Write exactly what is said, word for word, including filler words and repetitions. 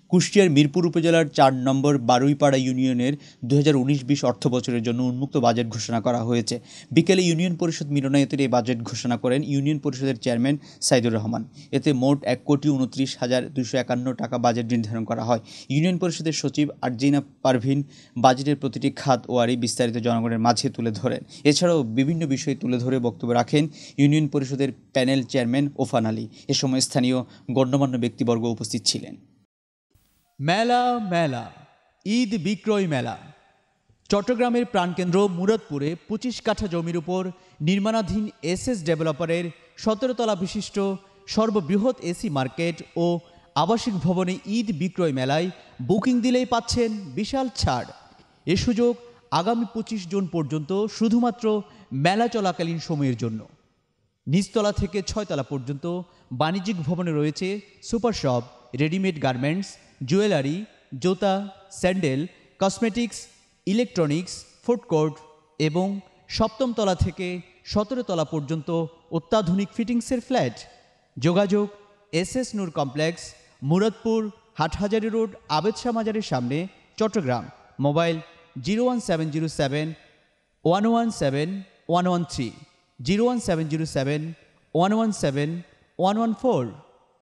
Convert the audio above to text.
কুষ্টিয়ার মিরপুর উপজেলার চার নম্বর বারুইপাড়া ইউনিয়নের দু হাজার উনিশ বিশ অর্থ বছরের জন্য উন্মুক্ত বাজেট ঘোষণা করা হয়েছে। বিকেলে ইউনিয়ন পরিষদ মিলনায়তনে এই বাজেট ঘোষণা করেন ইউনিয়ন পরিষদের চেয়ারম্যান সাইদুর রহমান। এতে মোট এক কোটি উনত্রিশ হাজার দুশো একান্ন টাকা বাজেট নির্ধারণ করা হয়। ইউনিয়ন পরিষদের সচিব আরজিনা পারভিন বাজেটের প্রতিটি খাত ওয়ারি বিস্তারিত জনগণের মাঝে তুলে ধরেন। এছাড়াও বিভিন্ন বিষয় তুলে ধরে বক্তব্য রাখেন ইউনিয়ন পরিষদের প্যানেল চেয়ারম্যান ওফান আলী। এ সময় স্থানীয় গণ্যমান্য ব্যক্তিবর্গ উপস্থিত ছিলেন। মেলা মেলা ঈদ বিক্রয় মেলা চট্টগ্রামের প্রাণকেন্দ্র মুরাদপুরে পঁচিশ কাঠা জমির উপর নির্মাণাধীন এসএস ডেভেলপারের সতেরো তলা বিশিষ্ট সর্ববৃহৎ এসি মার্কেট ও আবাসিক ভবনে ঈদ বিক্রয় মেলায় বুকিং দিলেই পাচ্ছেন বিশাল ছাড়। এ সুযোগ আগামী পঁচিশ জুন পর্যন্ত শুধুমাত্র মেলা চলাকালীন সময়ের জন্য। নিচতলা থেকে ছয়তলা পর্যন্ত বাণিজ্যিক ভবনে রয়েছে super shop, readymade garments, jewellery, জুতা, sandal, cosmetics, electronics, food court এবং সপ্তম তলা থেকে সতেরো তলা পর্যন্ত অত্যাধুনিক ফিটিংসের ফ্ল্যাট। যোগাযোগ S S Noor complex, Muradpur, Hathazari road, Abed Shah মাজারের সামনে, Chattogram. Mobile zero one seven zero seven one one seven one one three, zero one seven zero seven one one seven one one four.